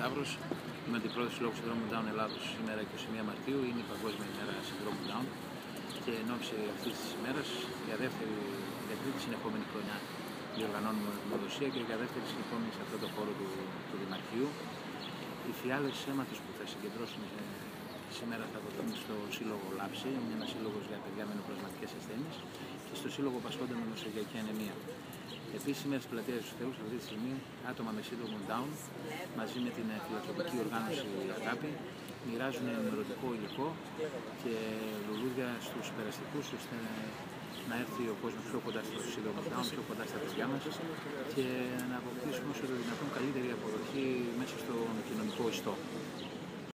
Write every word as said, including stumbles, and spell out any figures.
Σταύρος. Είμαι αντιπρόεδρος του Συλλόγου Συνδρόμου Down Ελλάδος. Σήμερα είκοσι μία Μαρτίου είναι η Παγκόσμια ημέρα Συνδρόμου Down και εν ώψη αυτής της ημέρας για δεύτερη, για τρίτη συνεχόμενη χρονιά διοργανώνουμε εθνοδοσία και για δεύτερη συνεχόμενη σε αυτό το χώρο του, του Δημαρχείου. Οι φιάλες αίματος που θα συγκεντρώσουμε σήμερα θα δοθούν στο Σύλλογο Λάψη, είναι ένας σύλλογος για παιδιά με νεοπλασματικές ασθένειες, και στο Σύλλογο Πασχόντων με νοσοκιακή ανεμία. Επίσης, σήμερα στην πλατεία του Θεού, αυτή τη στιγμή, άτομα με σύνδρομο Down, μαζί με την φιλανθρωπική οργάνωση Αγάπη, μοιράζουν ενημερωτικό υλικό και λουλούδια στους περαστικούς, ώστε να έρθει ο κόσμος πιο κοντά στο σύνδρομο Down, πιο κοντά στα παιδιά μας και να αποκτήσουμε όσο το δυνατόν καλύτερη αποδοχή μέσα στον κοινωνικό ιστό.